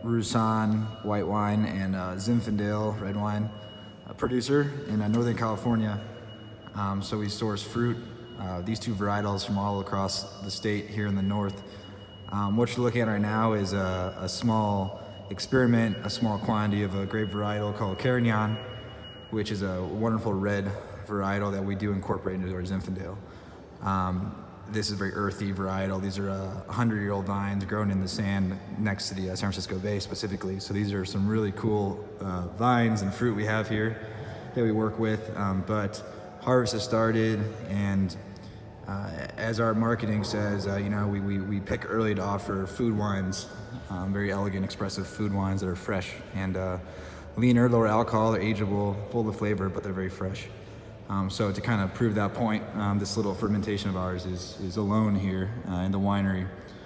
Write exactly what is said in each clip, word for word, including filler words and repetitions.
Roussanne white wine and uh, Zinfandel red wine uh, producer in uh, Northern California. Um, so we source fruit, uh, these two varietals from all across the state here in the north. Um, what you're looking at right now is a, a small experiment, a small quantity of a grape varietal called Carignan, which is a wonderful red varietal that we do incorporate into our Zinfandel. Um, this is a very earthy varietal. These are uh, hundred-year-old vines grown in the sand next to the uh, San Francisco Bay specifically. So these are some really cool uh, vines and fruit we have here that we work with. Um, but harvest has started, and uh, as our marketing says, uh, you know, we, we, we pick early to offer food wines, um, very elegant, expressive food wines that are fresh and uh, leaner, lower alcohol, they're ageable, full of flavor, but they're very fresh. Um, so to kind of prove that point, um, this little fermentation of ours is, is alone here uh, in the winery.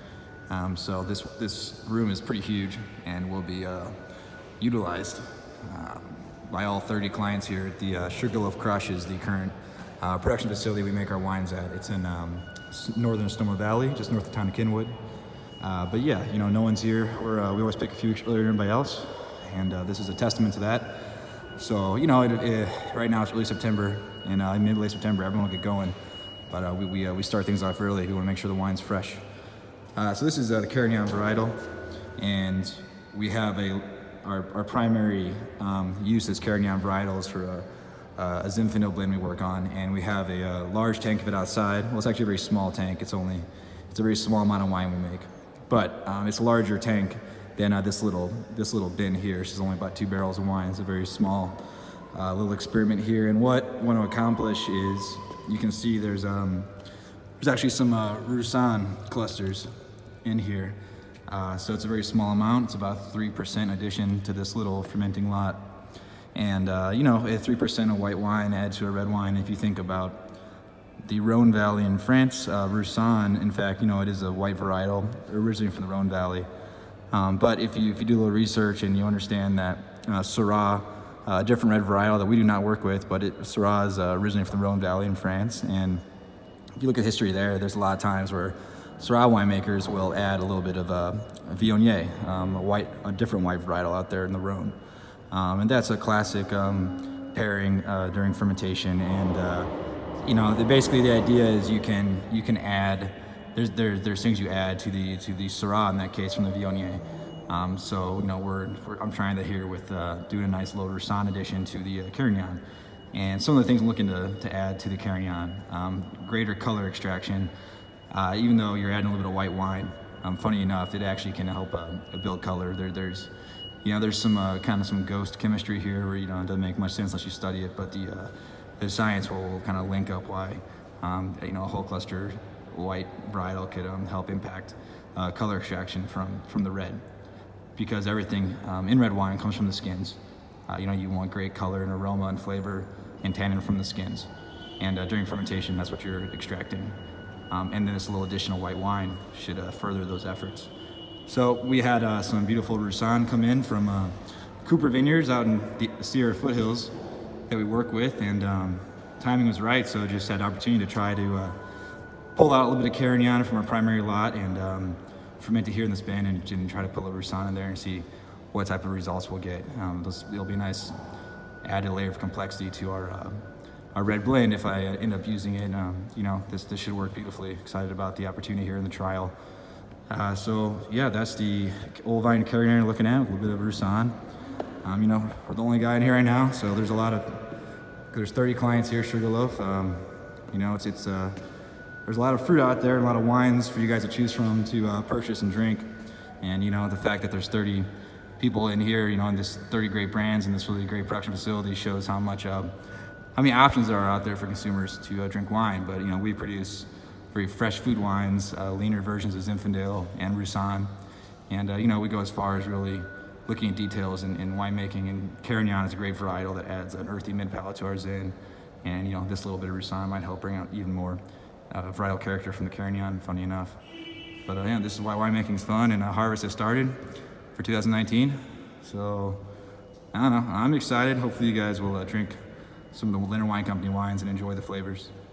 Um, so this, this room is pretty huge and will be uh, utilized uh, by all thirty clients here at the uh, Sugarloaf Crush is the current uh, production facility we make our wines at. It's in um, northern Sonoma Valley, just north of town of Kenwood. Uh, but yeah, you know, no one's here. We're, uh, we always pick a few weeks earlier than anybody else, and uh, this is a testament to that. So, you know, it, it, right now it's early September, and uh, mid late September, everyone will get going. But uh, we, we, uh, we start things off early. We want to make sure the wine's fresh. Uh, so this is uh, the Carignan varietal, and we have a, our, our primary um, use as Carignan varietals for a, a Zinfandel blend we work on, and we have a, a large tank of it outside. Well, it's actually a very small tank. It's only, it's a very small amount of wine we make. But um, it's a larger tank than uh, this little this little bin here. This is only about two barrels of wine. It's a very small uh, little experiment here. And what I want to accomplish is, you can see there's um there's actually some uh, Roussanne clusters in here. Uh, so it's a very small amount. It's about three percent addition to this little fermenting lot. And uh, you know, at three percent of white wine add to a red wine. If you think about the Rhone Valley in France, uh, Roussanne, in fact, you know, it is a white varietal originally from the Rhone Valley. Um, but if you, if you do a little research and you understand that uh, Syrah, a uh, different red varietal that we do not work with, but it, Syrah is uh, originally from the Rhone Valley in France. And if you look at history there, there's a lot of times where Syrah winemakers will add a little bit of uh, a Viognier, um, a, white, a different white varietal out there in the Rhone. Um, and that's a classic um, pairing uh, during fermentation. And uh, you know, the, basically the idea is you can, you can add There's, there, there's things you add to the to the Syrah in that case from the Viognier. Um, so you know we're, we're I'm trying that here with uh, doing a nice little Roussanne addition to the uh, Carignan, and some of the things I'm looking to, to add to the Carignan, um, greater color extraction. Uh, even though you're adding a little bit of white wine, um, funny enough, it actually can help uh, build color. There, there's you know there's some uh, kind of some ghost chemistry here where you know it doesn't make much sense unless you study it, but the uh, the science will kind of link up why um, you know a whole cluster white varietal could um, help impact uh, color extraction from, from the red, because everything um, in red wine comes from the skins. Uh, you know, you want great color and aroma and flavor and tannin from the skins. And uh, during fermentation, that's what you're extracting. Um, and then this little additional white wine should uh, further those efforts. So we had uh, some beautiful Roussanne come in from uh, Cooper Vineyards out in the Sierra foothills that we work with, and um, timing was right, so just had the opportunity to try to uh, pull out a little bit of Carignan from our primary lot and um, ferment it here in this bin, and, and try to put a little Roussanne in there and see what type of results we'll get. Um, this, it'll be a nice added layer of complexity to our uh, our red blend if I end up using it. Um, you know, this this should work beautifully. Excited about the opportunity here in the trial. Uh, so yeah, that's the Old Vine Carignan you're looking at, a little bit of Roussanne. Um, you know, we're the only guy in here right now, so there's a lot of there's thirty clients here, Sugarloaf. Um, you know, it's it's. Uh, There's a lot of fruit out there, a lot of wines for you guys to choose from to uh, purchase and drink. And you know, the fact that there's thirty people in here, you know, and this thirty great brands in this really great production facility shows how much, uh, how many options there are out there for consumers to uh, drink wine. But you know, we produce very fresh food wines, uh, leaner versions of Zinfandel and Roussanne. And uh, you know, we go as far as really looking at details in, in winemaking. And Carignan is a great varietal that adds an earthy mid palate to our Zin. And you know, this little bit of Roussanne might help bring out even more Uh, varietal character from the Carignan, funny enough. But uh, yeah, this is why winemaking is fun, and uh, harvest has started for two thousand nineteen. So I don't know, I'm excited. Hopefully you guys will uh, drink some of the Lintner Wine Company wines and enjoy the flavors.